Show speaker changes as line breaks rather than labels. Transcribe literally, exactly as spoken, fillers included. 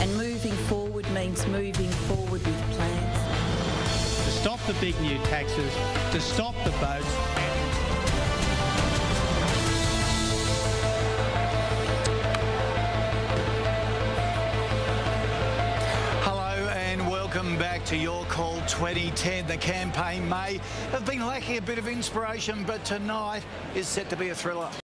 And moving forward means moving forward with plans.
To stop the big new taxes, to stop the boats.
Welcome back to Your Call twenty ten. The campaign may have been lacking a bit of inspiration, but tonight is set to be a thriller.